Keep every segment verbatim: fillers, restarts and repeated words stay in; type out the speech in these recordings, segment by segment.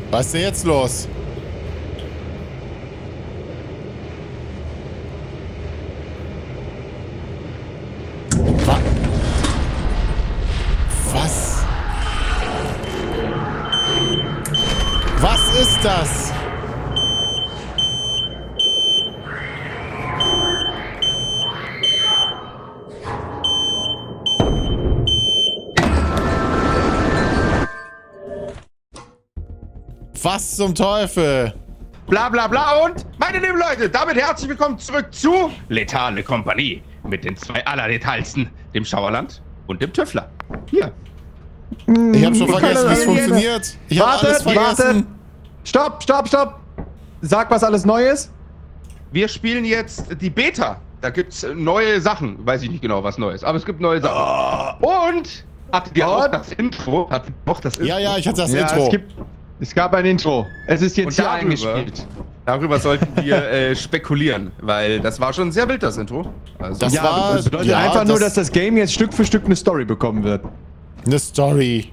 Was ist denn jetzt los? Wa Was? Was ist das? Was zum Teufel? Bla bla bla und, meine lieben Leute, damit herzlich willkommen zurück zu Letale Kompanie mit den zwei allerletalsten, dem Schauerland und dem Tüffler. Hier. Ich habe schon vergessen, wie es funktioniert. Ich habe alles vergessen. Wartet. Stopp, stopp, stopp. Sag, was alles neu ist. Wir spielen jetzt die Beta. Da gibt's neue Sachen. Weiß ich nicht genau, was neu ist, aber es gibt neue Sachen. Oh. Und hattet ihr auch das Intro? Hattet ihr auch das Intro? Ja, ja, ich hatte das Ja, Intro. Es, gibt, es gab ein Intro. Es ist jetzt Und hier darüber, eingespielt. Darüber sollten wir äh, spekulieren, weil das war schon sehr wild, das Intro. Also, Das Ja, war- das bedeutet ja, einfach nur, das- dass das Game jetzt Stück für Stück eine Story bekommen wird. Eine Story.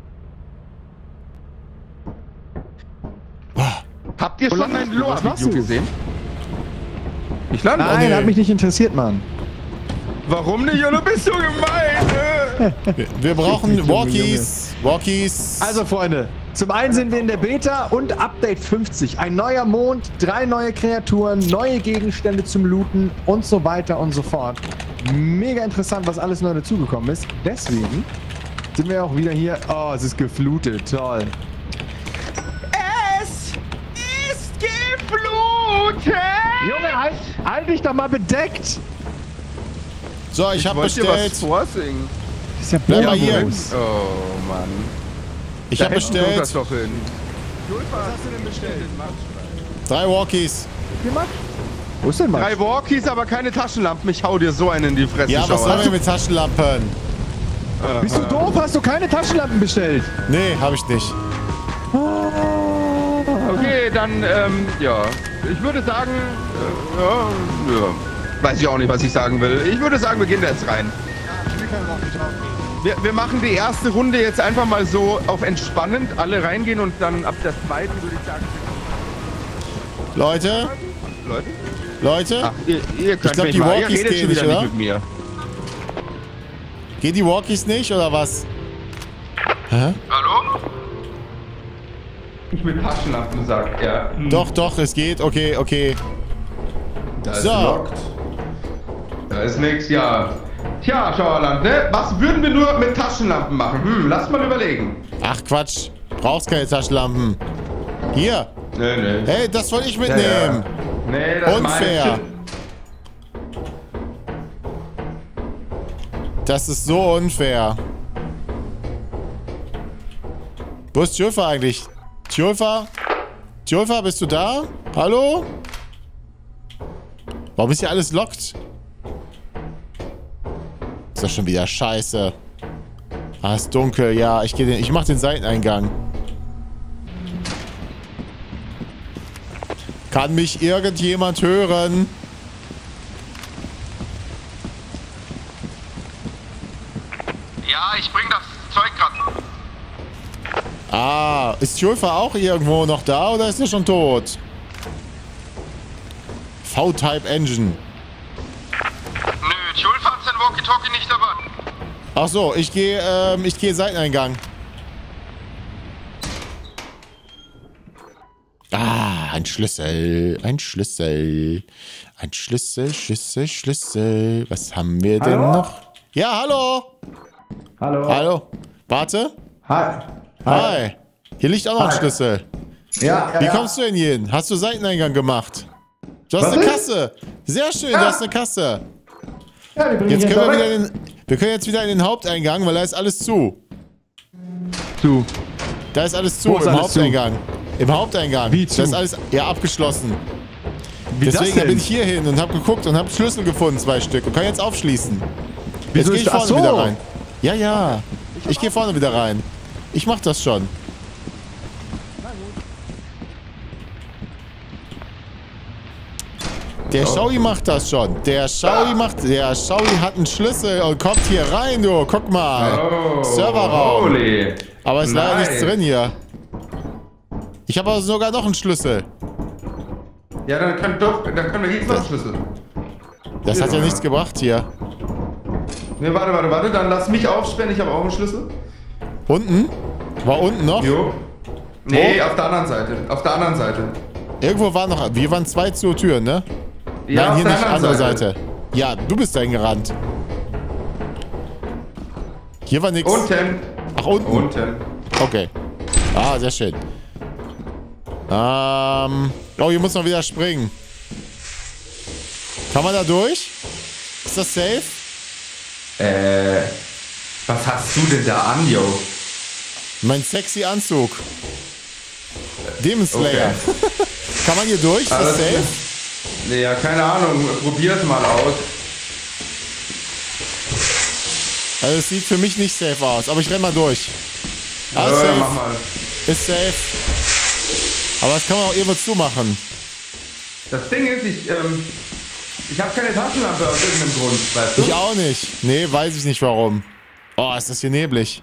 habt ihr schon Was ein machst du? Was machst Lore-Video du? gesehen? Ich lande auch Nein, nicht. hat mich nicht interessiert, Mann. Warum nicht? Oder bist du gemein? Wir, wir brauchen Walkies. Walkies. Also, Freunde, zum einen sind wir in der Beta und Update fünfzig. Ein neuer Mond, drei neue Kreaturen, neue Gegenstände zum Looten und so weiter und so fort. Mega interessant, was alles neu dazugekommen ist. Deswegen sind wir auch wieder hier. Oh, es ist geflutet. Toll. Es ist geflutet! Junge, halt, halt dich doch mal bedeckt. So, ich, habe wollte dir was bestellt. vorsingen. Das ist ja Bleib mal hier. bodenlos. Oh, Mann. Ich Da habe hätten wir das bestellt doch hin. Was hast du denn bestellt? drei Walkies. Jemand? Wo ist denn Max? Drei Walkies, aber keine Taschenlampen. Ich hau dir so einen in die Fresse. Ja, was Schauer. sollen wir mit Taschenlampen? Bist du doof? Hast du keine Taschenlampen bestellt? Nee, habe ich nicht. Okay, dann, ähm, ja. Ich würde sagen, äh, ja, ja. Weiß ich auch nicht, was ich sagen will. Ich würde sagen, wir gehen da jetzt rein. Wir, wir machen die erste Runde jetzt einfach mal so auf entspannend. Alle reingehen und dann ab der zweiten würde ich sagen... Leute, Leute? Leute, Ach, ihr, ihr könnt glaub, mich die mal. Ihr Walkies redet gehen schon wieder nicht, nicht oder? mit mir. gehen die Walkies nicht oder was? Hä? Hallo? Ich mit Taschenlampen, sagt er. Hm. Doch, doch, es geht. Okay, okay. Da ist So. lockt. Da ist nix, ja. Tja, Schauerland, ne? Was würden wir nur mit Taschenlampen machen? Hm, lass mal überlegen. Ach Quatsch, brauchst keine Taschenlampen. Hier. Nee, nee. Hey, das wollte ich Ja, mitnehmen. ja. Nee, das Unfair. meine Das ist so unfair. Wo ist Tjulfa eigentlich? Tjulfa? Tjulfa, bist du da? Hallo? Warum ist hier alles lockt? Ist das schon wieder scheiße. Ah, ist dunkel. Ja, ich gehe den. Ich mach den Seiteneingang. Kann mich irgendjemand hören? Ja, ich bring das Zeug grad. Ah, ist Tjulfa auch irgendwo noch da oder ist er schon tot? V-Type Engine. Nö, Tjulfa hat sein Walkie-Talkie nicht dabei. Ach so, ich gehe, ähm, ich gehe Seiteneingang. Ah, ein Schlüssel, ein Schlüssel, ein Schlüssel, Schlüssel, Schlüssel. Was haben wir denn Hallo? noch? Ja, hallo. Hallo. Hallo. Warte. Hi. Hi. Hier liegt auch noch ein Hi. Schlüssel. Ja, Wie kommst du denn hier hin? Hast du Seiteneingang gemacht? Du hast Was eine ist? Kasse. Sehr schön, du hast eine Kasse. Ja, die bringen Jetzt ich können wir da wieder weg. in den, wir können jetzt wieder in den Haupteingang, weil da ist alles zu. Zu. Da ist alles zu Wo ist im alles Haupteingang. Im Haupteingang. Wie zu? Das ist alles ja abgeschlossen. Wie Deswegen das denn? bin ich hier hin und habe geguckt und habe Schlüssel gefunden, zwei Stück und kann jetzt aufschließen. Wieso Jetzt gehe ich ist- ach vorne so. wieder rein. Ja, ja. Ich gehe vorne wieder rein. Ich mach das schon. Der Shaui macht das schon. Der Shaui macht. Der Shaui hat einen Schlüssel und kommt hier rein, du. Guck mal. Oh, Serverraum. holy. Aber ist leider Nice. nichts drin hier. Ich habe aber sogar noch einen Schlüssel. Ja, dann, kann doch, dann können wir jetzt noch einen Schlüssel. Das hat ja nichts gebracht hier. Ne, warte, warte, warte. Dann lass mich aufsperren. Ich habe auch einen Schlüssel. Unten? War unten noch? Jo. Nee, Wo? auf der anderen Seite. Auf der anderen Seite. Irgendwo waren noch... Wir waren zwei zur Tür, ne? Ja, Nein, hier auf der nicht, anderen andere Seite. Ja, du bist dahin gerannt. Hier war nichts. Unten. Ach, unten? Unten. Okay. Ah, sehr schön. Ähm... Oh, hier muss man wieder springen. Kann man da durch? Ist das safe? Äh... Was hast du denn da an, yo? Mein sexy Anzug. Demon Slayer. Okay. Kann man hier durch? Ist das safe? Nee, ja, keine Ahnung. Probier es mal aus. Also es sieht für mich nicht safe aus, aber ich renn mal durch. Ja, Alles ja, safe. mach mal. Ist safe. Aber das kann man auch irgendwo zumachen. Das Ding ist, ich, ähm, ich habe keine Taschenlampe aus irgendeinem Grund, weißt du? Ich auch nicht. Nee, weiß ich nicht warum. Oh, ist das hier neblig.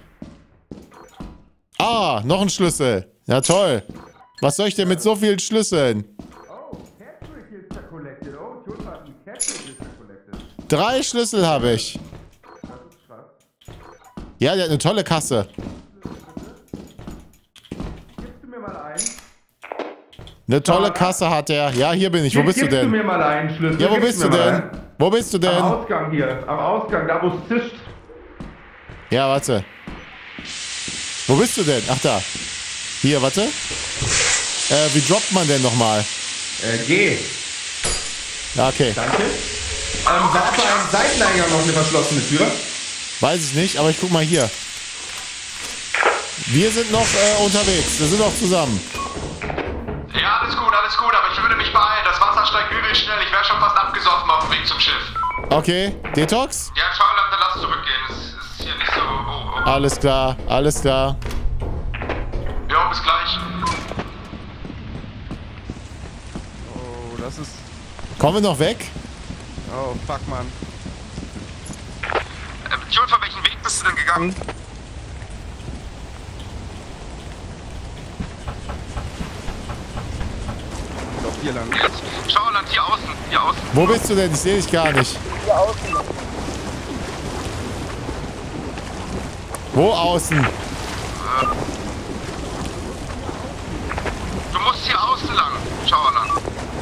Ah, noch ein Schlüssel. Ja, toll. Was soll ich denn mit so vielen Schlüsseln? Oh, Patrick ist da collected. Oh, Jonathan, Patrick ist da collected. Drei Schlüssel habe ich. Das ist krass. Ja, der hat eine tolle Kasse. Gibst du mir mal einen? Eine tolle Kasse hat er. Ja, hier bin ich. Wo bist du Gibst du denn? mir mal einen Schlüssel? Ja, wo Gibst bist du mir mal denn? einen? Wo bist du Am denn? Ausgang hier. Am Ausgang, da wo es zischt. Ja, warte. Wo bist du denn? Ach, da. Hier, warte. Äh, wie droppt man denn nochmal? Äh, geh. Ja, okay. Danke. Ähm, war beim Seiteneingang noch eine verschlossene Tür? Weiß ich nicht, aber ich guck mal hier. Wir sind noch äh, unterwegs. Wir sind noch zusammen. Ja, alles gut, alles gut, aber ich würde mich beeilen. Das Wasser steigt übel schnell. Ich wäre schon fast abgesoffen auf dem Weg zum Schiff. Okay, Detox? Ja, schau, dann lass zurückgehen. Es ist hier nicht so... Oh, oh. Alles klar, alles klar. Ja, bis gleich. Oh, das ist... Kommen wir noch weg? Oh, fuck, Mann. Äh, Jutta, welchen Weg bist du denn gegangen? Ich glaub, hier lang. Schau, Land, hier außen, hier außen. Wo bist du denn? Ich sehe dich gar nicht. Hier außen. Wo außen? Du musst hier außen lang. Schau, Land.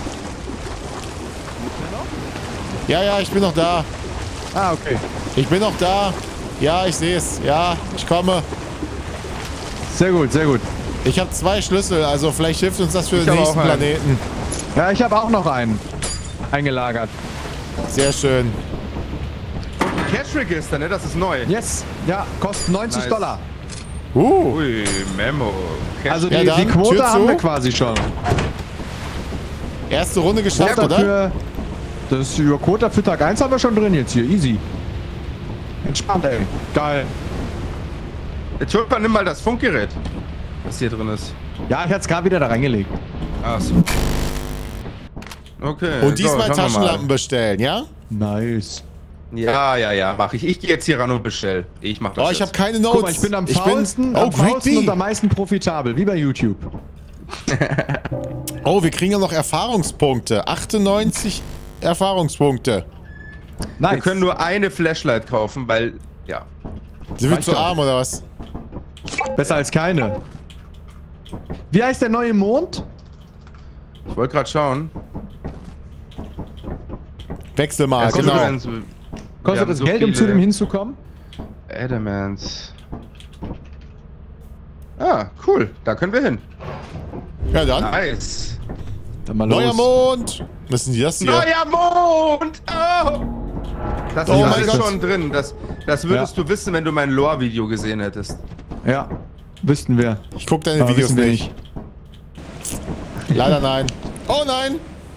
Ja, ja, ich bin noch da. Ah, okay. Ich bin noch da. Ja, ich sehe es. Ja, ich komme. Sehr gut, sehr gut. Ich habe zwei Schlüssel, also vielleicht hilft uns das für Ich den hab nächsten auch einen. Planeten. Ja, ich habe auch noch einen eingelagert. Sehr schön. Cash Register, ne? Das ist neu. Yes. Ja, kostet neunzig Nice. Dollar. Uh, Ui, Memo. Cash Also die, Ja, dann, die Quote Tür haben zu. wir quasi schon. erste Runde geschafft, Quota oder? für, das ist über Quota für Tag eins haben wir schon drin jetzt hier. Easy. Entspannt, ey. Geil. Tulpa, nimm mal das Funkgerät, was hier drin ist. Ja, ich hatte es gerade wieder da reingelegt. Ach so. Okay. Und diesmal so, schauen wir Taschenlampen bestellen, ja? Nice. mal. Ja, ja, ja, mach ich. Ich gehe jetzt hier ran und bestell. Ich mach das Oh, ich jetzt. habe keine Notes. Guck mal, ich bin am faulsten, oh, am Great faulsten B. und am meisten profitabel, wie bei YouTube. Oh, wir kriegen ja noch Erfahrungspunkte. achtundneunzig Erfahrungspunkte. Nice. Wir können nur eine Flashlight kaufen, weil, ja. Sind wir Reicht zu doch. arm oder was? Besser als keine. Wie heißt der neue Mond? Ich wollte gerade schauen. Wechsel mal, Es kommt genau. übrigens- wir Kostet haben das so Geld, um viele zu dem hinzukommen? Adamants. Ah, cool. Da können wir hin. Ja, dann. Nice. Dann mal Neuer los. Mond. Was ist denn das hier? Neuer Mond! Oh! Das Oh ist mein alles Gott. schon drin. Das, das würdest Ja. du wissen, wenn du mein Lore-Video gesehen hättest. Ja, wüssten wir. Ich guck deine Aber Videos wissen wir nicht. Leider nein. Oh nein!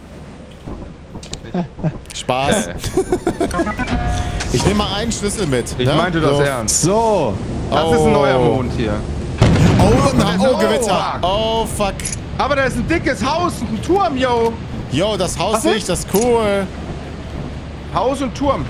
Spaß. Ich nehme mal einen Schlüssel mit. Ich ne? meinte das So. ernst. So. Das ist ein neuer Mond hier. Oh, na, oh, Oh, Gewitter. fuck. Oh, fuck. Aber da ist ein dickes Haus und ein Turm, yo. Yo, das Haus Was sehe ist? ich, das ist cool. Haus und Turm.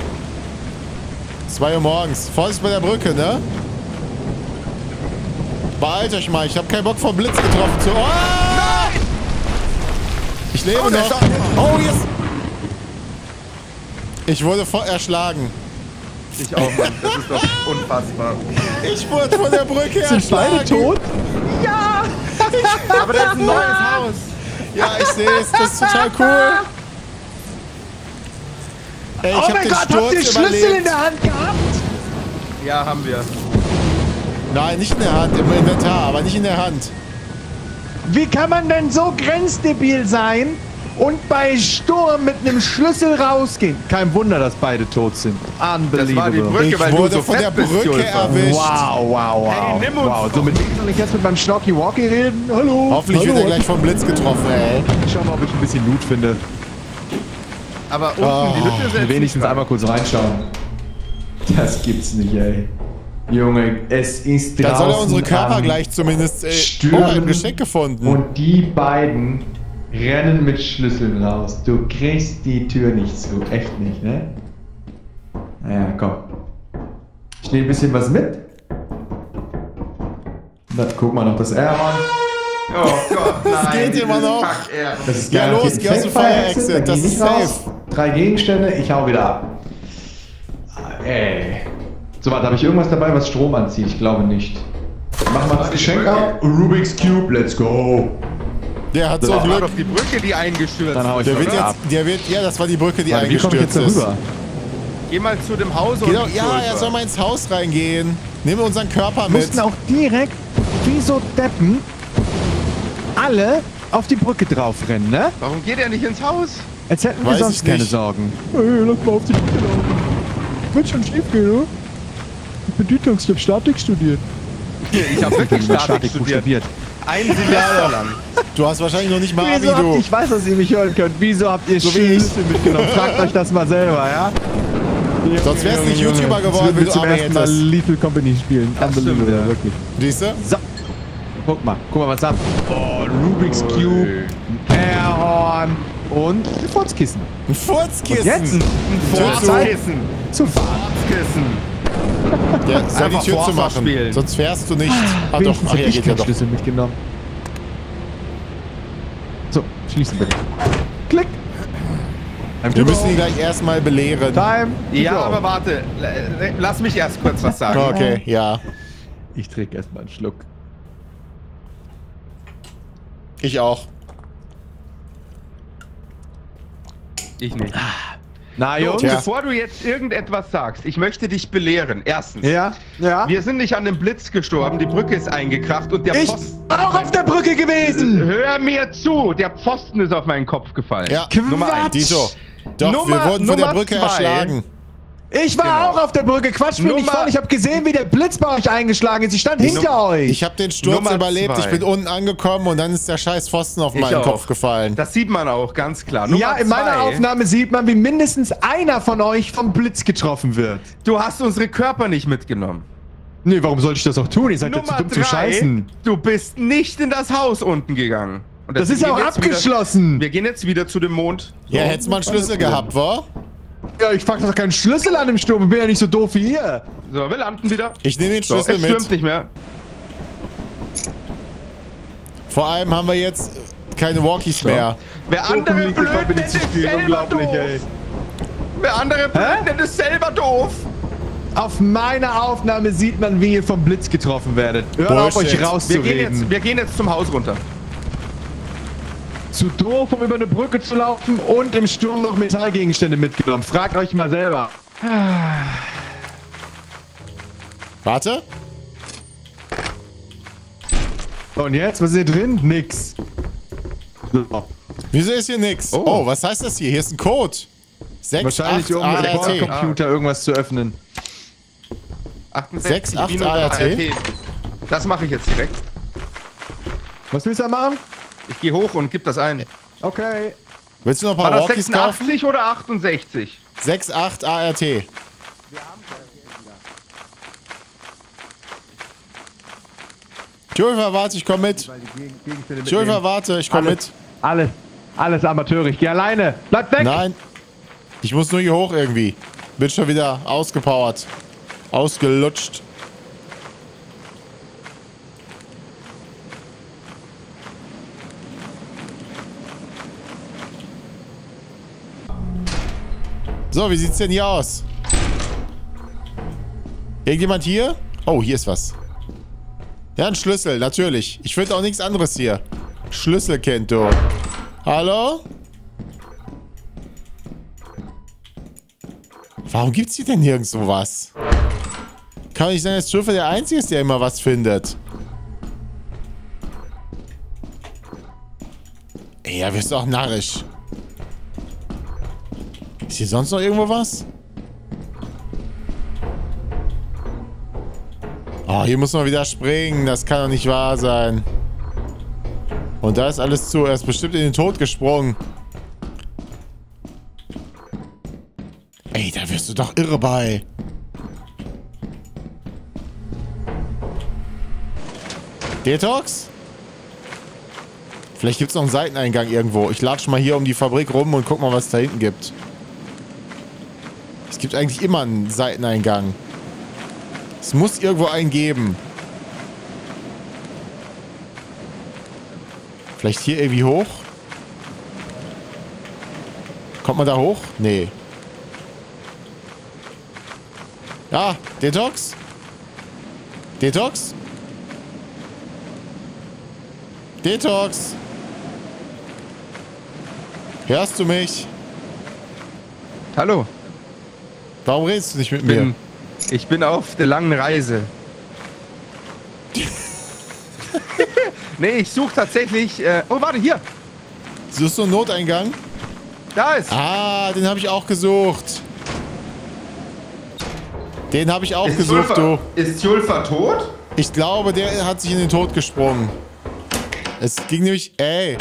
zwei Uhr morgens. Vorsicht bei der Brücke, ne? Beeilt euch mal, ich habe keinen Bock vom Blitz getroffen zu... Oh! Nein! Ich lebe Oh, der noch. ist auch- Oh, yes! Ich wurde voll erschlagen. Ich auch, Mann. Das ist doch unfassbar. Ich wurde von der Brücke Sind erschlagen. beide tot? Ja! Aber da ist ein neues Haus. Ja, ich sehe es. Das ist total cool. Ey, ich Oh hab mein den Gott, habt ihr Sturz Schlüssel in überlebt. der Hand gehabt? Ja, haben wir. Nein, nicht in der Hand, im Inventar, aber nicht in der Hand. Wie kann man denn so grenzdebil sein und bei Sturm mit einem Schlüssel rausgehen? Kein Wunder, dass beide tot sind. Unbelievable. Das war die Brücke, Ich weil du wurde so von der fett bist, Brücke Julfa. erwischt. Wow, wow, wow. Hey, nimm uns wow. doch. So, mit dem soll ich jetzt mit meinem Schnorky Walkie reden? Hallo. Hoffentlich Hallo. wird er gleich vom Blitz getroffen, ey. Ich schau mal, ob ich ein bisschen Loot finde. Aber unten, Oh, die Lücke ist Wenigstens einmal kurz reinschauen. Das gibt's nicht, ey. Junge, es ist draußen. Dann soll er unsere Körper am gleich zumindest... Ey, Stürmen. oh, ein Geschenk gefunden. Und die beiden rennen mit Schlüsseln raus. Du kriegst die Tür nicht zu. Echt nicht, ne? Naja, komm. Ich nehme ein bisschen was mit. Dann guck mal noch das Airhorn. Oh Gott, nein. Das geht immer noch. Fuck, er. Das ist Ja, garantiert los, ein geh aus dem Fire Fire Exit, Exit, da das geh ich ist raus. safe. Drei Gegenstände, ich hau wieder ab. Ey. So, warte, habe ich irgendwas dabei, was Strom anzieht? Ich glaube nicht. Mach mal das Geschenk ab. Rubik's Cube, let's go. Der hat so Das war Glück. doch die Brücke, die eingestürzt Dann hau ich ist, Der wird oder? jetzt... Der wird... Ja, das war die Brücke, die Warte, wie komme ich jetzt eingestürzt ist. darüber? Geh mal zu dem Haus Genau, und ja, er soll mal ins Haus reingehen. Nehmen wir unseren Körper Wir mit. mussten auch direkt, wie so Deppen, alle auf die Brücke drauf rennen, ne? Warum geht er nicht ins Haus? Als hätten wir Weiß sonst ich keine nicht. Sorgen. Hey, lass mal auf die Brücke laufen. Wird schon schief gehen, oder? Ich bin Dietungs, ich hab Statik studiert. Ich hab wirklich Statik studiert. Ein Semester lang. Du hast wahrscheinlich noch nicht mal Abi, Wieso habt, du. ich weiß, dass ihr mich hören könnt. Wieso habt ihr So wie ich. Schlüssel mitgenommen? Fragt euch das mal selber, ja? Sonst wärst du nicht Junge, YouTuber Junge. geworden, Jetzt wenn würden wir du zum Abi ersten Mal hättest. Lethal Company spielen. Das stimmt, Unbelievable, ja. wirklich. Siehst du? So. Guck mal, guck mal, was ab. Oh, Rubik's Cube, ein Airhorn und ein Furzkissen. Ein Furzkissen. Jetzt ein Tür zu. Furzkissen. Zu fahren. Furzkissen. Ja, soll die Einfach Tür zu Forza machen. spielen. Sonst fährst du nicht. Ah doch, Wenigstens ach hab ja, ich geht ja keinen doch. Schlüssel mitgenommen. So, schließen bitte. Klick. Time Wir to müssen go. ihn gleich erstmal belehren. Time to Ja, go. aber warte. L- Lass mich erst kurz was sagen. Okay, ja. Ich trinke erstmal einen Schluck. Ich auch. Ich nicht. Na, So, Jungs. Tja. bevor du jetzt irgendetwas sagst, ich möchte dich belehren. Erstens, Ja, ja. wir sind nicht an dem Blitz gestorben, die Brücke ist eingekracht und der Ich Posten... bin auch auf der Brücke gewesen. Hör mir zu, der Pfosten ist auf meinen Kopf gefallen. Ja. Nummer eins. Dito. Doch, Nummer- wir wurden von der Nummer Brücke zwei. erschlagen. Ich war Genau. auch auf der Brücke. Quatsch mich nicht Nummer- voll. Ich habe gesehen, wie der Blitz bei euch eingeschlagen ist. Ich stand hinter euch. Ich habe den Sturz Nummer überlebt, zwei. ich bin unten angekommen und dann ist der scheiß Pfosten auf Ich meinen auch. Kopf gefallen. Das sieht man auch, ganz klar. Nummer ja, in meiner zwei, Aufnahme sieht man, wie mindestens einer von euch vom Blitz getroffen wird. Du hast unsere Körper nicht mitgenommen. Nee, warum sollte ich das auch tun? Ihr seid ja zu Nummer dumm zum drei, Scheißen. du bist nicht in das Haus unten gegangen. Und Das ist deswegen ja auch gehen wir jetzt abgeschlossen. Wieder, wir gehen jetzt wieder zu dem Mond. Ja, hättest du mal einen Schlüssel gehabt, wa? Ja, ich fang doch keinen Schlüssel an im Sturm. Ich bin ja nicht so doof wie ihr. So, wir landen wieder. Ich nehme den So, Schlüssel es mit. stürmt nicht mehr. Vor allem haben wir jetzt keine Walkies mehr. Wer andere blöd nennt, ist selber doof. Wer andere blöd Hä? nennt, ist selber doof. Auf meiner Aufnahme sieht man, wie ihr vom Blitz getroffen werdet. Hört auf, euch Bullshit. Wir rauszureden. gehen, jetzt, wir gehen jetzt zum Haus runter. Zu doof, um über eine Brücke zu laufen und im Sturm noch Metallgegenstände mitgenommen. Fragt euch mal selber. Warte. Und jetzt? Was ist hier drin? Nix. So. Wieso ist hier nix? Oh. Oh, was heißt das hier? Hier ist ein Code. sechs Wahrscheinlich, acht um A mit R T. Bordcomputer irgendwas zu öffnen. achtundsechzig, sechs acht minus A R T. A R T. Das mache ich jetzt direkt. Was willst du da machen? Ich gehe hoch und gib das ein. Okay. Willst du noch ein War paar das Walkies kaufen? sechsundachtzig oder achtundsechzig? sechs acht A R T. Julfa, warte, ich komm mit. Julfa, warte, ich komm mit. Alles, alles Amateur. Ich gehe alleine. Bleibt weg! Nein. Ich muss nur hier hoch irgendwie. Bin schon wieder ausgepowert. Ausgelutscht. So, wie sieht's denn hier aus? Irgendjemand hier? Oh, hier ist was. Ja, ein Schlüssel, natürlich. Ich finde auch nichts anderes hier. Schlüssel kennt du. Hallo? Warum gibt's hier denn nirgendwo was? Kann nicht sein, dass Schiffe der Einzige ist, der immer was findet. Ey, ja, wirst du auch narrisch. Ist hier sonst noch irgendwo was? Oh, hier muss man wieder springen. Das kann doch nicht wahr sein. Und da ist alles zu. Er ist bestimmt in den Tod gesprungen. Ey, da wirst du doch irre bei. Detox? Vielleicht gibt es noch einen Seiteneingang irgendwo. Ich latsch mal hier um die Fabrik rum und guck mal, was es da hinten gibt. Es gibt eigentlich immer einen Seiteneingang. Es muss irgendwo einen geben. Vielleicht hier irgendwie hoch? Kommt man da hoch? Nee. Ja, Detox? Detox? Detox? Hörst du mich? Hallo. Warum redest du nicht mit Bin, mir? ich bin auf der langen Reise. Nee, ich suche tatsächlich... Äh, oh, warte, hier. Suchst du einen Noteingang? Da ist. Ah, den habe ich auch gesucht. Den habe ich auch Ist gesucht, Julfa, du. ist Julfa tot? Ich glaube, der hat sich in den Tod gesprungen. Es ging nämlich... Ey.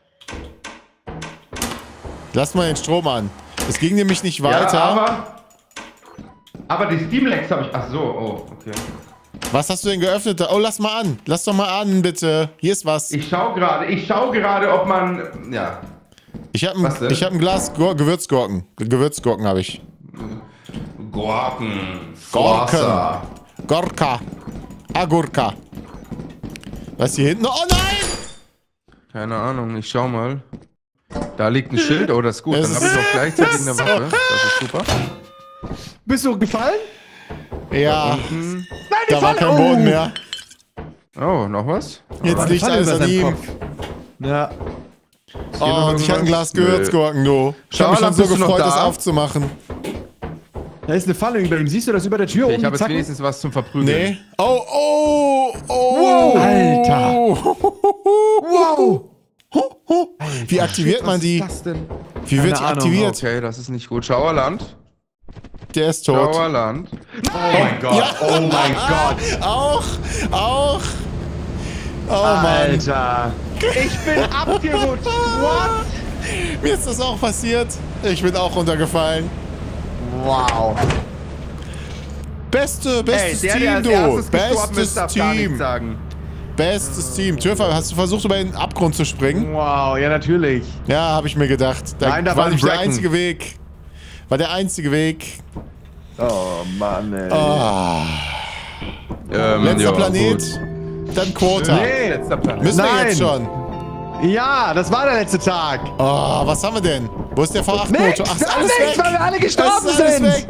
Lass mal den Strom an. Es ging nämlich nicht weiter. Ja, aber... Aber die Steamlex habe ich... Ach so, oh, okay. Was hast du denn geöffnet? Oh, lass mal an. Lass doch mal an, bitte. Hier ist was. Ich schau gerade, ich schau gerade, ob man... Ja. Ich habe Was denn? ein, ich hab ein Glas Gur Gewürzgurken. Gewürzgurken habe ich. Gurken. Gurken. Wasser. Gorka. Agurka. Was hier hinten? Oh nein! Keine Ahnung, ich schau mal. Da liegt ein Schild, oh, das ist gut. Es Dann habe ich ist- auch gleichzeitig eine Waffe. Das ist super. Bist du gefallen? Ja, Hm. Nein, die da war Falle! kein Boden mehr. Oh, noch was? Jetzt Die liegt Falle alles über an seinem ihm. Kopf. Ja. Hier noch Oh, und ich hatte ein Glas irgendwas? Gewürzgurken, du. Ich habe Schau, mich schon Alan, so bist du noch gefreut, das da? aufzumachen. Da ist eine Falle über ihm. Siehst du das über der Tür? Okay, oben ich habe die jetzt Zacken? wenigstens was zum Verprügeln. Nee. Oh, oh, oh. Wow, Alter. Wow. Wie aktiviert man Was die? ist das denn? Wie wird die Keine Ahnung. aktiviert? Okay, das ist nicht gut. Schauerland. Der ist tot. Schauerland. Oh mein Gott. Ja. Oh mein Gott. Auch, auch. Oh Mann. Alter. Ich bin abgerutscht. What? Mir ist das auch passiert. Ich bin auch runtergefallen. Wow. Beste, Ey, bestes der, der Team, als du. erstes gestorben Bestes ist, darf gar nichts Team. sagen. Bestes Team. Türfer, hast du versucht, über den Abgrund zu springen? Wow, ja natürlich. Ja, habe ich mir gedacht. Da Nein, da war war nicht ein der Bracken. einzige Weg. War der einzige Weg. Oh Mann, ey. Ah. Ähm, Letzter ja, Planet. gut. Dann Quota. Nee. Letzter Planet. Müssen wir Nein. jetzt schon. Ja, das war der letzte Tag. Oh, was haben wir denn? Wo ist der V acht Motor? Nix, Ach, ist alles nix, weg. weil wir alle gestorben Es ist alles sind. weg.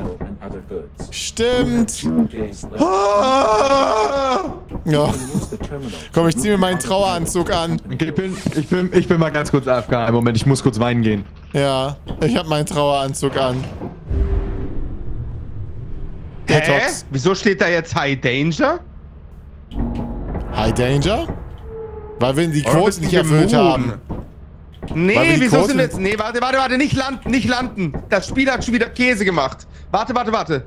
Stimmt. Ah. Ja. Komm, ich zieh mir meinen Traueranzug an. Okay, ich bin, ich bin, ich bin mal ganz kurz A F K. Einen Moment, ich muss kurz weinen gehen. Ja, ich habe meinen Traueranzug an. Hä? Detox. Wieso steht da jetzt High Danger? High Danger? Weil wir die Oder Quote bist du nicht erfüllt immun? haben. Weil wir Nee, die wieso Quote- sind jetzt... Nee, warte, warte, warte, nicht landen, nicht landen. Das Spiel hat schon wieder Käse gemacht. Warte, warte, warte.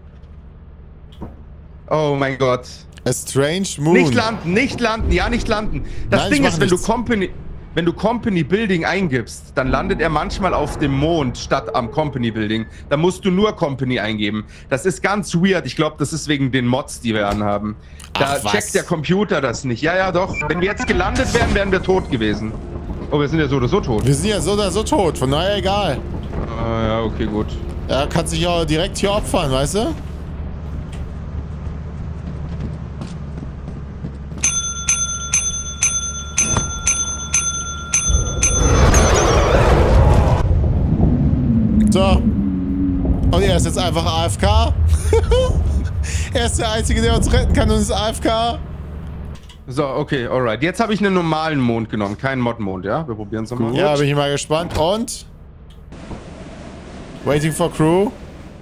Oh mein Gott. A Strange Moon. Nicht landen, nicht landen, ja, nicht landen. Das Nein, ich Ding mach ist, wenn du nichts. Company... Wenn du Company Building eingibst, dann landet er manchmal auf dem Mond statt am Company Building. Da musst du nur Company eingeben. Das ist ganz weird. Ich glaube, das ist wegen den Mods, die wir anhaben. Da Ach, was? checkt der Computer das nicht. Ja, ja, doch. Wenn wir jetzt gelandet wären, wären wir tot gewesen. Oh, wir sind ja so oder so tot. Wir sind ja so oder so tot, von daher egal. Ah, ja, okay, gut. Er kann sich ja direkt hier opfern, weißt du? So. er ist jetzt einfach A F K. Er ist der Einzige, der uns retten kann und ist A F K. So, okay, alright. Jetzt habe ich einen normalen Mond genommen, keinen Mod-Mond, ja? Wir probieren es nochmal. Ja, bin ich mal gespannt. Und? Waiting for Crew.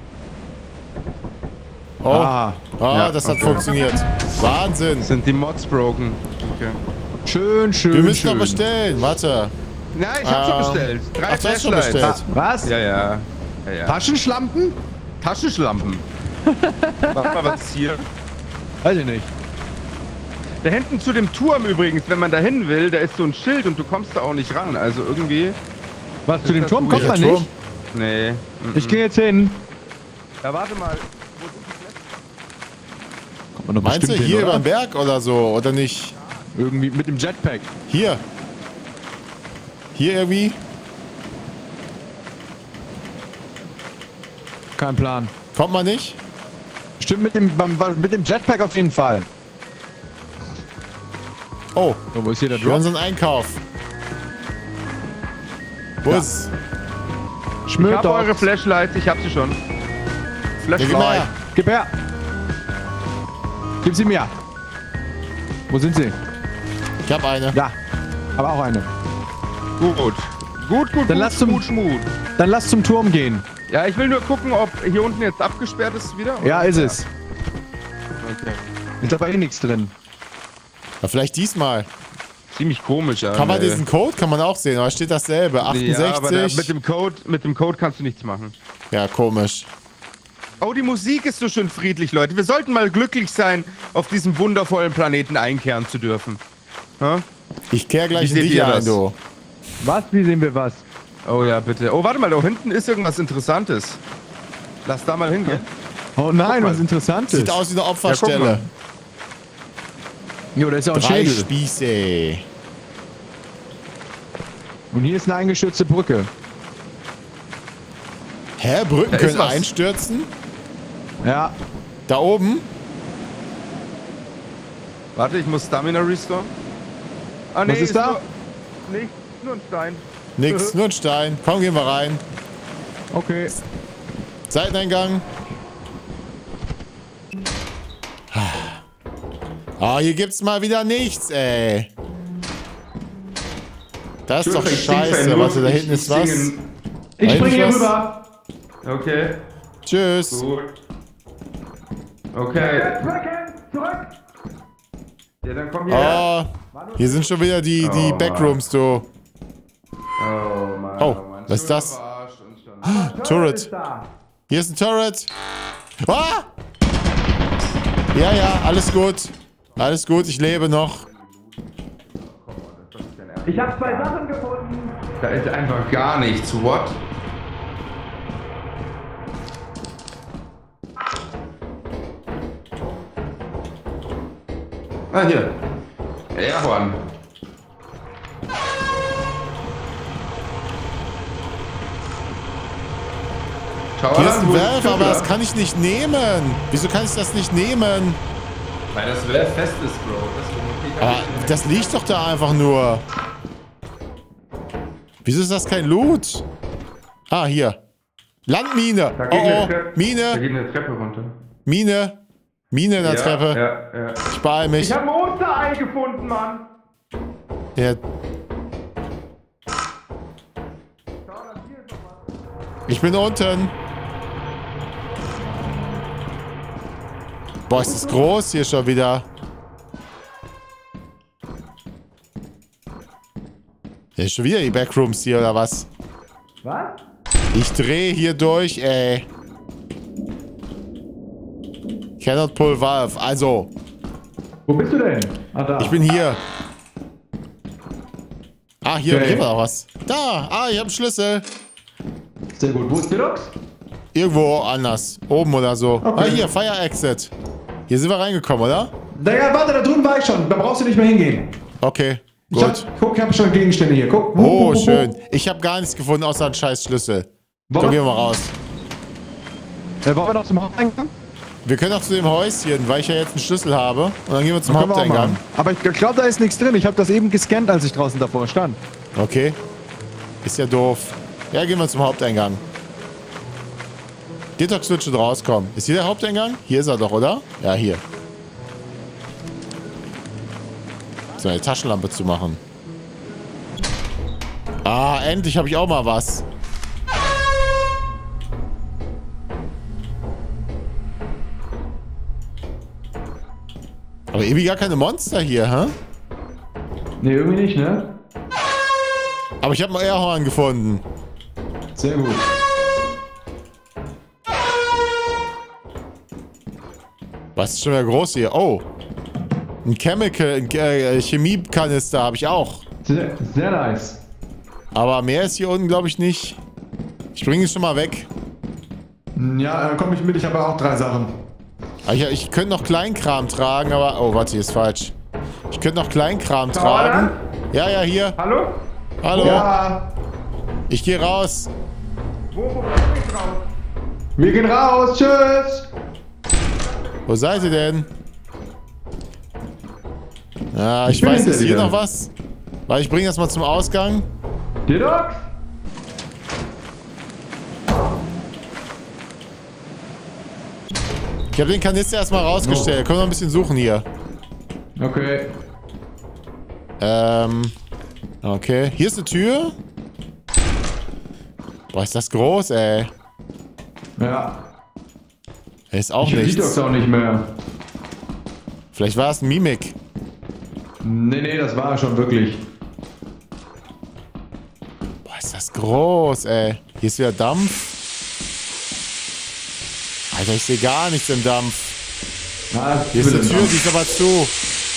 Oh, Ah. oh Ja, das hat okay. funktioniert. Wahnsinn. Sind die Mods broken? Okay. Schön, schön, Wir müssen schön. noch bestellen. Warte. Nein, ich habe Ähm, schon bestellt. Drei ach, du hast schon Flashlights. bestellt. Was? Ja, ja. ja, ja. Taschenschlampen? Taschenschlampen. Mach mal, was ist hier? Weiß ich nicht. Da hinten zu dem Turm übrigens, wenn man da hin will, da ist so ein Schild und du kommst da auch nicht ran. Also irgendwie... Was, zu dem das Turm gut? kommt Der man Turm? nicht? Nee. mm, Ich mm. gehe jetzt hin. Ja, warte mal. Kommt man doch Meinst du bestimmt hier hin, über oder? den Berg oder so? Oder nicht? Irgendwie mit dem Jetpack. Hier. Hier irgendwie? Kein Plan. Kommt man nicht? Stimmt, mit dem, beim- mit dem Jetpack auf jeden Fall. Oh, So, wo ist hier der für Drop? unseren Einkauf. Wo Ja. ist? Ich Schmört habe doch. eure Flashlights, ich hab sie schon. Ja, gib mal Flashlight. her. Gib her. Gib sie mir. Wo sind sie? Ich hab eine. Ja. Aber auch eine. Gut. Gut, gut, Dann gut, lass zum- gut, Schmut. Dann lass zum Turm gehen. Ja, ich will nur gucken, ob hier unten jetzt abgesperrt ist wieder. Ja, ist es. Okay. Ist aber eh nichts drin. Ja, vielleicht diesmal. Ziemlich komisch, ja. Kann man ey. diesen Code, kann man auch sehen, aber steht dasselbe. Ja, aber da, achtundsechzig. mit dem Code, mit dem Code kannst du nichts machen. Ja, komisch. Oh, die Musik ist so schön friedlich, Leute. Wir sollten mal glücklich sein, auf diesem wundervollen Planeten einkehren zu dürfen. Ha? Ich kehr gleich Wie in seht dich ihr ein, das? du. Was? Wie sehen wir was? Oh ja, bitte. Oh, warte mal, da hinten ist irgendwas Interessantes. Lass da mal hingehen. Oh nein, mal. was Interessantes. Sieht aus wie eine Ja, Opferstelle. Jo, da ist ja auch ein Drei Schädel. Spieße. Und hier ist eine eingestürzte Brücke. Hä? Brücken Da ist können was. einstürzen? Ja. Da oben? Warte, ich muss Stamina restore. Ah, nee, Was ist da? Nur, nee, nur ein Stein. Nix, nur ein Stein. Komm, gehen wir rein. Okay. Seiteneingang. Ah, hier gibt's mal wieder nichts, ey. Das ist doch scheiße. Warte, da hinten ist was. Ich Da springe hinten hier ist was. rüber. Okay, Tschüss. gut. Okay. Ja, dann komm hierher. Oh, hier sind schon wieder die, die Oh, Backrooms, du. Oh, Mann. Oh, Mann. was ist das? Verarscht uns schon. Turret. Hier ist ein Turret. Ah! Ja, ja, alles gut. Alles gut, ich lebe noch. Ich habe zwei Sachen gefunden. Da ist einfach gar nichts. What? Ah, hier. Airhorn. Schau Hier an, ist ein wo Valve, der aber das Tür? kann ich nicht nehmen. Wieso kann ich das nicht nehmen? Weil das Valve fest ist, Bro. Das Aber das liegt doch da einfach nur. Wieso ist das kein Loot? Ah, hier. Landmine. Da Oh, geht eine oh. Treppe- Da Mine. geht eine Treppe runter. Mine. Mine in der ja, Treppe. Ja, ja. Ich beeil mich. Ich hab ein Osterei gefunden, Mann. Ja. Ich bin unten. Boah, ist das groß hier schon wieder. Ja, ist schon wieder die Backrooms hier, oder was? Was? Ich drehe hier durch, ey. Cannot pull valve. Also, Wo bist du denn? Ah, da. ich bin hier. Ah, hier, Okay. hier war noch was. Da, ah, ich habe einen Schlüssel. Sehr gut. Wo ist Deluxe? Irgendwo anders. Oben oder so. Okay. Ah, hier, Fire Exit. Hier sind wir reingekommen, oder? Naja, warte, da drüben war ich schon. Da brauchst du nicht mehr hingehen. Okay, Ich hab, gut. guck, ich hab schon Gegenstände hier. Guck. Oh, schön. Ich habe gar nichts gefunden, außer einen scheiß Schlüssel. Komm, Wollen gehen wir wir, mal raus. äh, wollen wir noch zum Haupteingang? Wir können auch zu dem Häuschen, weil ich ja jetzt einen Schlüssel habe. Und dann gehen wir zum Können wir auch Haupteingang. machen. Aber ich glaube, da ist nichts drin. Ich habe das eben gescannt, als ich draußen davor stand. Okay. Ist ja doof. Ja, gehen wir zum Haupteingang. Detox wird schon rauskommen. Ist hier der Haupteingang? Hier ist er doch, oder? Ja, hier. So, eine Taschenlampe zu machen. Ah, endlich habe ich auch mal was. Aber irgendwie gar keine Monster hier, hä? Ne, irgendwie nicht, ne? Aber ich habe ein Airhorn gefunden. Sehr gut. Was ist schon wieder groß hier? Oh. Ein Chemical, ein äh, Chemiekanister habe ich auch. Sehr, sehr nice. Aber mehr ist hier unten, glaube ich, nicht. Ich bringe es schon mal weg. Ja, dann komme ich mit. Ich habe auch drei Sachen. Ich, ich könnte noch Kleinkram tragen, aber... Oh, warte, hier ist falsch. Ich könnte noch Kleinkram tragen. Ja, ja, hier. Hallo? Hallo. Ja. Ich gehe raus. Wo, wo, wo geht's raus? Wir gehen raus. Tschüss. Wo seid ihr denn? Ja, ich, Ich bin weiß, hinter ist hier dir. noch was? Weil ich bringe das mal zum Ausgang. Detox? Ich habe den Kanister erstmal rausgestellt. Können wir noch ein bisschen suchen hier. Okay. Ähm. Okay. Hier ist eine Tür. Boah, ist das groß, ey. Ja. Ist auch Ich nichts. Detox auch nicht mehr. Vielleicht war es ein Mimik. Nee, nee, das war er schon wirklich. Boah, ist das groß, ey. Hier ist wieder Dampf. Alter, ich sehe gar nichts im Dampf. Ah, Hier ist eine Tür, die ist aber zu.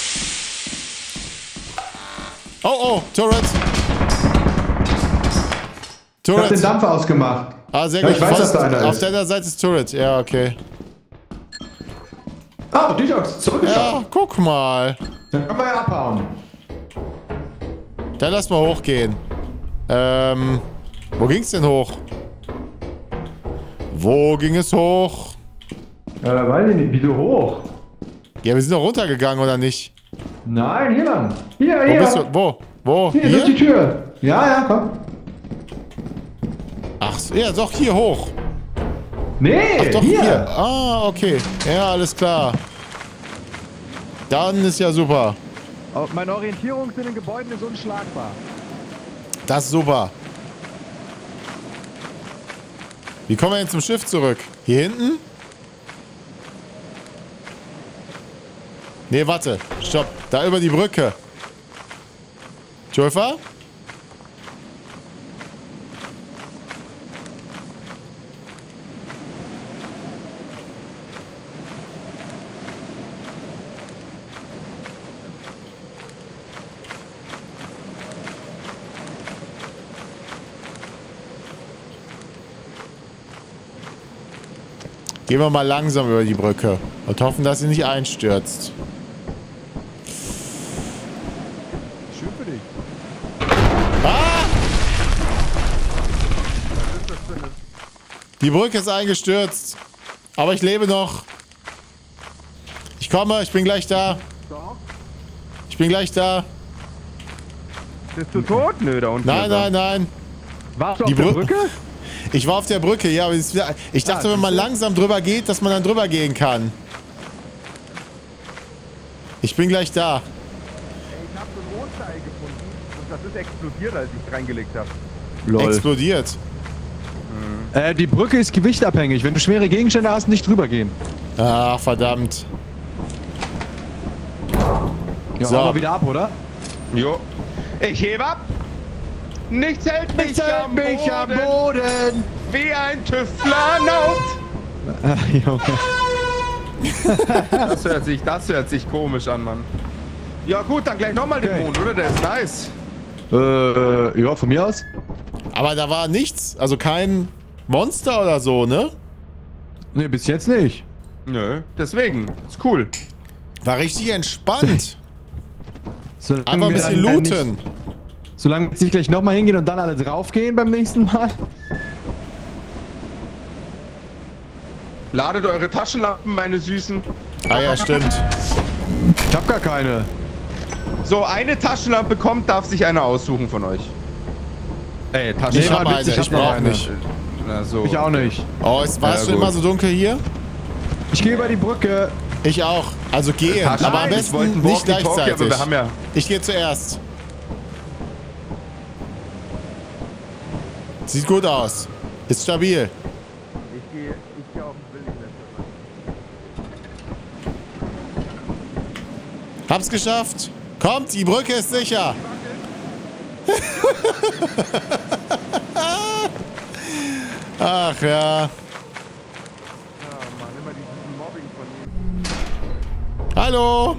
Oh, oh, Turret. Ich hab den Turret. Dampf ausgemacht. Ah, sehr Ja, gut. ich weiß, dass da Voll- einer Auf ist. deiner Seite ist Turret. Ja, okay. Ah, Detox, zurückgeschafft. Ja, guck mal. Dann können wir ja abhauen. Dann lass mal hochgehen. Ähm, wo ging's denn hoch? Wo ging es hoch? Äh, weiß ich nicht, wieso hoch? Ja, wir sind doch runtergegangen, oder nicht? Nein, hier lang. Hier, Wo hier. bist du? Wo? Wo? Hier, durch die Hier? Tür. Ja, ja, komm. Ach, so, ja, doch, hier hoch. Nee, Doch, hier. hier. Ah, okay. Ja, alles klar. Dann ist ja super. Oh, meine Orientierung zu den Gebäuden ist unschlagbar. Das ist super. Wie kommen wir denn zum Schiff zurück? Hier hinten? Nee, warte. Stopp. Da über die Brücke. Schulfer? Gehen wir mal langsam über die Brücke und hoffen, dass sie nicht einstürzt. Schön für dich. Ah! Die Brücke ist eingestürzt. Aber ich lebe noch. Ich komme, ich bin gleich da. Ich bin gleich da. Bist du tot? Nö, da unten. Nein, ist er. nein, nein. Warst du Die auf der Brü- Brücke? Ich war auf der Brücke, ja, aber es ist wieder, ich dachte, Ah, wenn man siehst du? langsam drüber geht, dass man dann drüber gehen kann. Ich bin gleich da. Ich hab so ein Osterei gefunden und das ist explodiert, als ich reingelegt habe. Lol. Explodiert. Äh, die Brücke ist gewichtabhängig. Wenn du schwere Gegenstände hast, nicht drüber gehen. Ach, verdammt. Ja, So. hauen wir wieder ab, oder? Jo. Ich hebe ab. Nichts hält mich, Nichts hält am, mich Boden, am Boden. wie ein Tüftlernaut. Ah, Junge. Das hört sich, das hört sich komisch an, Mann. Ja gut, dann gleich nochmal den Okay. Mond, oder? Der ist nice. Äh, ja, von mir aus. Aber da war nichts, also kein Monster oder so, ne? Nee, bis jetzt nicht. Nö, deswegen. Ist cool. War richtig entspannt. Solange Einfach ein wir bisschen dann looten. Nicht, solange wir jetzt nicht gleich nochmal hingehen und dann alle draufgehen beim nächsten Mal. Ladet eure Taschenlampen, meine Süßen. Ah ja, stimmt. Ich hab gar keine. So, eine Taschenlampe kommt, darf sich einer aussuchen von euch. Ey, Ich hab eine, witzig, ich hab noch brauch eine. nicht. Na so. Ich auch nicht. Oh, es war Ja, schon gut. immer so dunkel hier? Ich gehe über die Brücke. Ich auch. Also gehen, Ach, aber am nein, ich besten wollte nicht Walkie-Talkie, gleichzeitig. aber wir haben ja... Ich gehe zuerst. Sieht gut aus. Ist stabil. Ich gehe ich geh auf den Billignetz. Hab's geschafft. Kommt, die Brücke ist sicher. Ach ja. Hallo.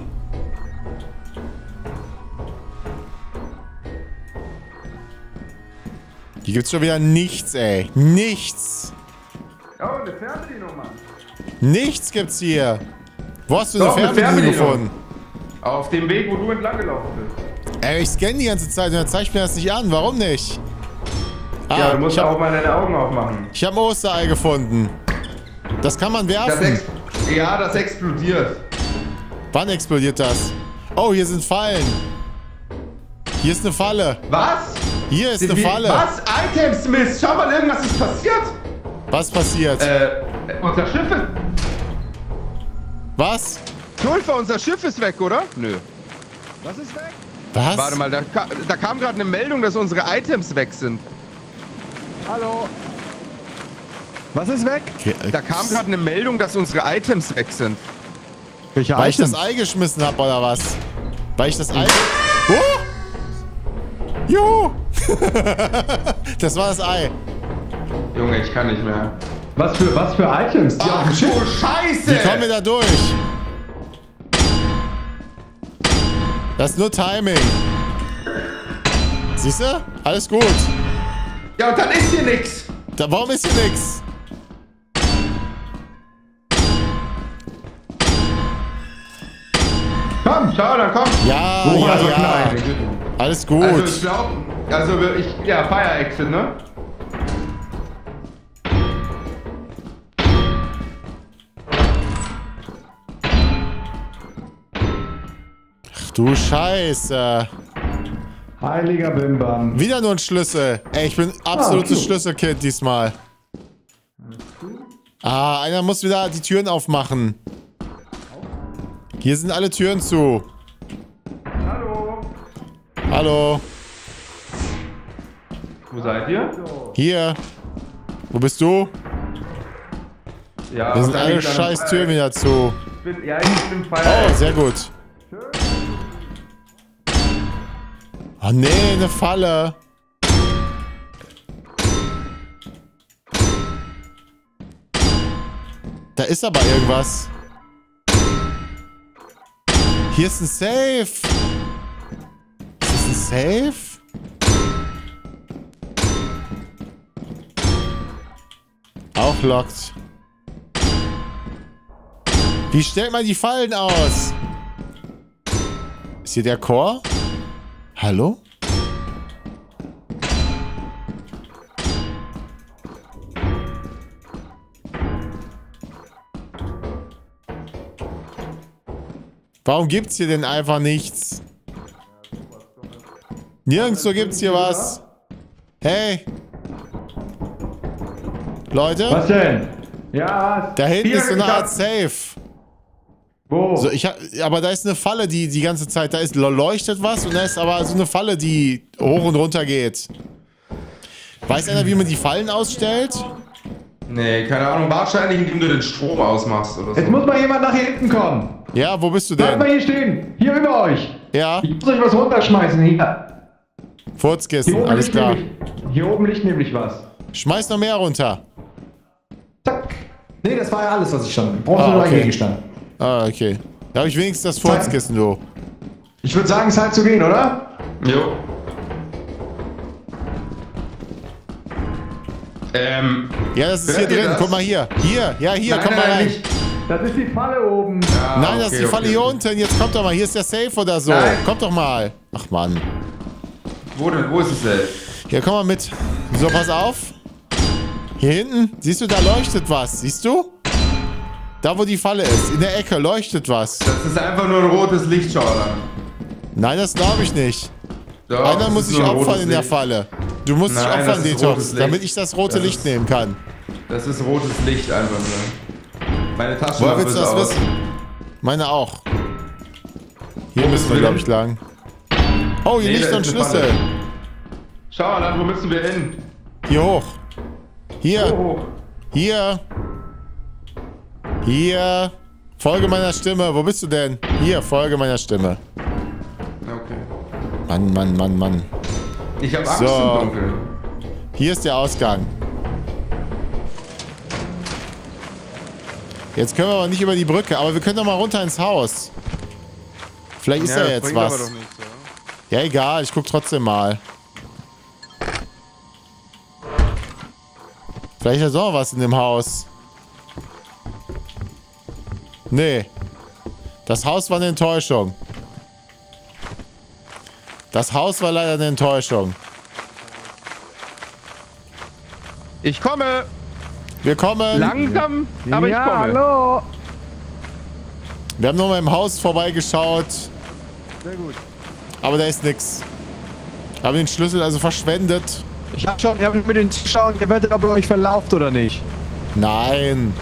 Hier gibt's schon wieder nichts, ey. Nichts. Oh, eine Fernbedienung, Mann. Nichts gibt's hier. Wo hast du Doch, eine eine Fernbedienung Fernbedienung. gefunden? Auf dem Weg, wo du entlang gelaufen bist. Ey, ich scanne die ganze Zeit und dann zeigt mir das nicht an. Warum nicht? Ah, Ja, du musst ich auch hab, mal deine Augen aufmachen. ich hab ein Osterei gefunden. Das kann man Das werfen. ex ja, das explodiert. Wann explodiert das? Oh, hier sind Fallen. Hier ist eine Falle. Was? Hier ist eine Wie- Falle. Was? Items Mist. Schau mal, irgendwas ist passiert. Was passiert? Äh, unser Schiff ist... Was? Tulfa, unser Schiff ist weg, oder? Nö. Was ist weg? Was? Warte mal, da, ka da kam gerade eine Meldung, dass unsere Items weg sind. Hallo. Was ist weg? Okay, äh, Da kam gerade eine Meldung, dass unsere Items weg sind. Welche Weil ich Items? das Ei geschmissen habe, oder was? Weil ich das Ei... Oh! Juhu! Das war das Ei. Junge, ich kann nicht mehr. Was für, was für Items? Die auf dem Schiff? du Scheiße! Wie kommen wir da durch? Das ist nur Timing. Siehst du? Alles gut. Ja, und dann ist hier nix. Da, warum ist hier nix? Komm, schau, dann komm. Ja, Oh, ja, also ja. klein. Alles gut. Also ich glaub, also ich, ja, Fire Exit, ne? Ach du Scheiße. Heiliger Bimbam. Wieder nur ein Schlüssel. Ey, ich bin absolutes Ah, cool. Schlüsselkind diesmal. Ah, einer muss wieder die Türen aufmachen. Hier sind alle Türen zu. Hallo. Hallo. Wo seid ihr? Hier. Wo bist du? Ja, Wir sind wahrscheinlich alle dann im scheiß Fire- Türen wieder zu. Ich bin, ja, ich bin im Fire Oh, Exit. sehr gut. Oh nee, eine Falle. Da ist aber irgendwas. Hier ist ein Safe. Ist das ein Safe? Auch lockt. Wie stellt man die Fallen aus? Ist hier der Chor? Hallo? Warum gibt's hier denn einfach nichts? Nirgendwo gibt's hier was. Hey. Leute, Was denn? Ja, was? da hinten Hier, ist so eine ich hab- Art Safe. Wo? So, ich hab, aber da ist eine Falle, die die ganze Zeit, da ist leuchtet was und da ist aber so eine Falle, die hoch und runter geht. Weiß einer, wie man die Fallen ausstellt? Nee, keine Ahnung. Wahrscheinlich, indem du den Strom ausmachst oder so. Jetzt muss mal jemand nach hier hinten kommen. Ja, wo bist du Bleibt mal denn? hier stehen. Hier über euch. Ja, Ich muss euch was runterschmeißen. Hier. Hier Furzkissen, oben, alles liegt klar. nämlich, hier oben liegt nämlich was. Schmeiß noch mehr runter. Zack. Nee, das war ja alles, was ich schon. Brauchst Ah, du nur okay. ein Gegenstand. Ah, okay. Da habe ich wenigstens das Furzkissen, du. Ich würde sagen, Zeit zu gehen, oder? Jo. Ähm. Ja, das ist hier Hört ihr drin. das? Guck mal hier. Hier, ja, hier, nein, komm mal nein, rein. nicht. Das ist die Falle oben. Ah, Nein, das okay, ist die Falle okay. hier unten. Jetzt kommt doch mal. Hier ist der Safe oder so. Nein. Kommt doch mal. Ach, Mann. Wo denn? Wo ist es denn? Hier, komm mal mit. So, pass auf. Hier hinten. Siehst du, da leuchtet was. Siehst du? Da, wo die Falle ist. In der Ecke leuchtet was. Das ist einfach nur ein rotes Licht, schau dann. Nein, das glaube ich nicht. Doch, Einer das muss ist sich nur ein opfern rotes in der Licht. Falle. Du musst Nein, dich das opfern, ist rotes Detox, Licht. damit ich das rote Das Licht ist- nehmen kann. Das ist rotes Licht einfach nur. Meine Woher Taschenlampe willst ist du das aus. wissen? Meine auch. Hier Wo müssen bist wir, du glaube hin? ich, lang. Oh, hier Nee, liegt da ein ist eine Schlüssel. Falle. Schau mal an, wo müssen wir hin? Hier hoch. Hier. Oh, Hier. Hier. Folge meiner Stimme. Wo bist du denn? Hier, Folge meiner Stimme. okay. Mann, Mann, Mann, Mann. Ich habe Angst So. im Dunkeln. Hier ist der Ausgang. Jetzt können wir aber nicht über die Brücke, aber wir können doch mal runter ins Haus. Vielleicht ist Ja, da das jetzt bringt was. aber doch nichts, oder? Ja, egal, ich guck trotzdem mal. Vielleicht ist da doch was in dem Haus. Nee. Das Haus war eine Enttäuschung. Das Haus war leider eine Enttäuschung. Ich komme! Wir kommen. Langsam, aber ich komme. hallo. Wir haben noch mal im Haus vorbeigeschaut. Sehr gut. Aber da ist nix. Haben den Schlüssel also verschwendet. Ich hab schon, ich hab mit den Zuschauern gewettet, ob ihr euch verlauft oder nicht. Nein.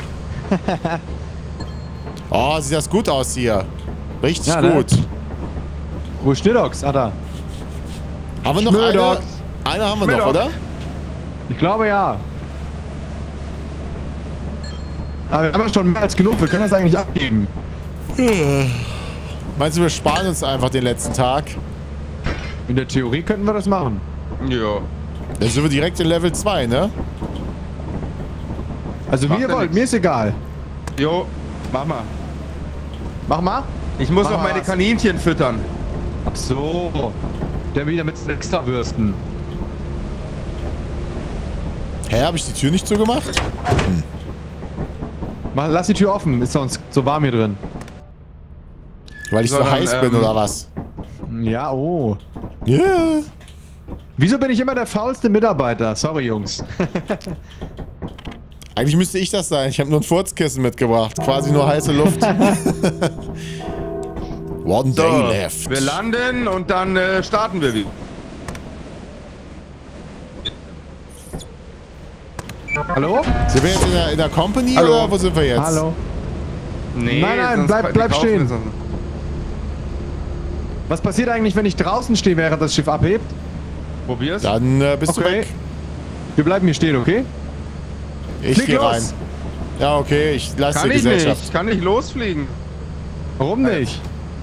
Oh, sieht das gut aus hier. Richtig Ja, ne? gut. Wo ist Schnittox? Ah, da. Haben wir noch eine? Schmödox. Eine haben wir noch, Schmödox. oder? Ich glaube ja. Aber wir haben schon mehr als genug, wir können das eigentlich abgeben. Meinst du, wir sparen uns einfach den letzten Tag? In der Theorie könnten wir das machen. Ja. Dann sind wir direkt in Level zwei, ne? Also wie Macht ihr ja wollt, nix. mir ist egal. Jo, mach mal. Mach mal. Ich muss Mach noch mal meine was. Kaninchen füttern. Ach so. Der wieder mit extra Würsten. Hä, habe ich die Tür nicht zugemacht? Mach, lass die Tür offen, ist sonst so warm hier drin. Weil ich so, So, dann, heiß bin ähm, oder was? Ja, oh. Ja. Yeah. Wieso bin ich immer der faulste Mitarbeiter? Sorry, Jungs. Eigentlich müsste ich das sein. Ich habe nur ein Furzkissen mitgebracht. Quasi nur heiße Luft. One So, day left. wir landen und dann äh, starten wir wieder. Hallo? Sind wir jetzt in der, in der Company Hallo. oder wo sind wir jetzt? Hallo? Nee, Nein, nein, sonst- bleib- die bleib kaufen stehen. wir sonst- Was passiert eigentlich, wenn ich draußen stehe, während das Schiff abhebt? Probier's. Dann äh, bist du Okay. weg. Wir bleiben hier stehen, okay? Ich Flieg gehe los. rein. Ja, okay, ich leiste Kann ich Gesellschaft. nicht. Kann nicht losfliegen. Warum nicht?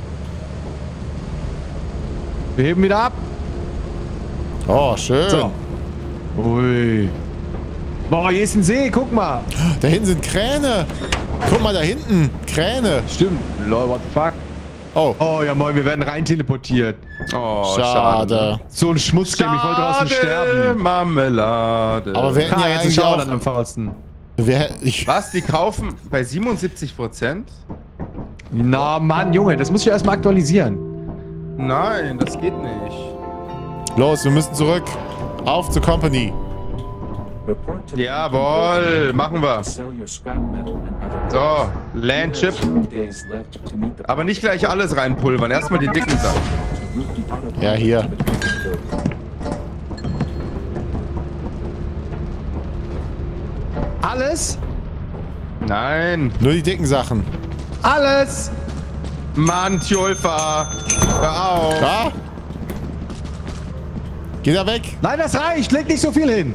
Wir heben wieder ab. Oh, schön. So. Ui. Boah, hier ist ein See, guck mal. Da hinten sind Kräne. Guck mal, da hinten. Kräne. Stimmt. Lol, what the fuck? Oh, Oh ja, moin, wir werden rein teleportiert. Oh, schade. So ein Schmutzgame, ich wollte draußen sterben. Marmelade. Aber wir hätten Ah, ja jetzt ist eigentlich Schauerland auch... am Pfosten. Wir, ich, Was? Die kaufen bei siebenundsiebzig Prozent? Na, Mann, Junge, das muss ich erstmal aktualisieren. Nein, das geht nicht. los, wir müssen zurück. Auf zur Company. Jawohl, machen wir. So, Landchip. Aber nicht gleich alles reinpulvern. Erstmal die dicken Sachen. Ja, hier. Alles? Nein. Nur die dicken Sachen. Alles! Mann, Tjulfa. Hör auf. Da? Geh da weg. Nein, das reicht, leg nicht so viel hin.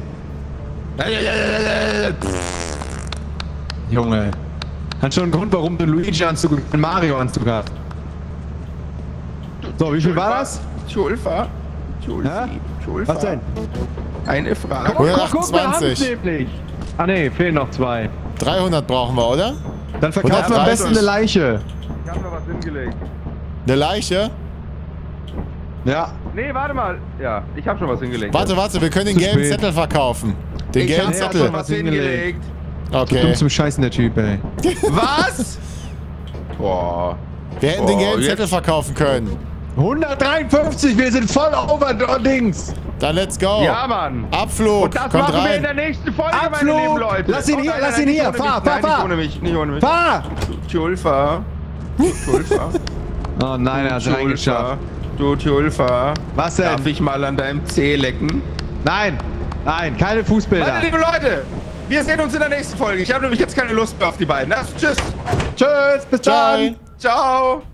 Junge. Hat schon einen Grund, warum du einen Luigi-Anzug und einen Mario-Anzug hast. So, wie viel war das? Tjulfa. Hä? Tjulfa. Tjulfa. Was denn? Eine Frage. hundertachtundzwanzig. Ah ne, fehlen noch zwei. dreihundert brauchen wir, oder? Dann verkaufen wir am besten eine Leiche. Ich hab noch was hingelegt. Eine Leiche? Ja. Nee, warte mal. Ja, ich hab schon was hingelegt. Warte, warte, wir können den Zu gelben spät. Zettel verkaufen. Den ich gelben hab Zettel. schon was hingelegt. Dumm Okay. zum Scheißen, der Typ, ey. Was? Boah. Wir hätten den Oh, gelben jetzt- Zettel verkaufen können. hundertdreiundfünfzig, wir sind voll over Dings. Dann let's go. Ja, Mann. Abflug. Und das Kommt machen wir in rein. der nächsten Folge, Abflug. meine lieben Leute. Lass ihn Oh, hier, nein, lass nein, ihn nicht hier. ohne Fahr, mich. fahr, Nein, fahr. Nicht ohne mich, nicht ohne mich. Fahr! Tjulfa. Tjulfa. Oh nein, er hat Tjulfa. reingeschafft. Du Tjulfa. Was denn? Darf ich mal an deinem Zeh lecken? Nein, nein, keine Fußbilder. Meine lieben Leute, wir sehen uns in der nächsten Folge. Ich habe nämlich jetzt keine Lust mehr auf die beiden. Also, tschüss. Tschüss, bis dann. Ciao. Ciao.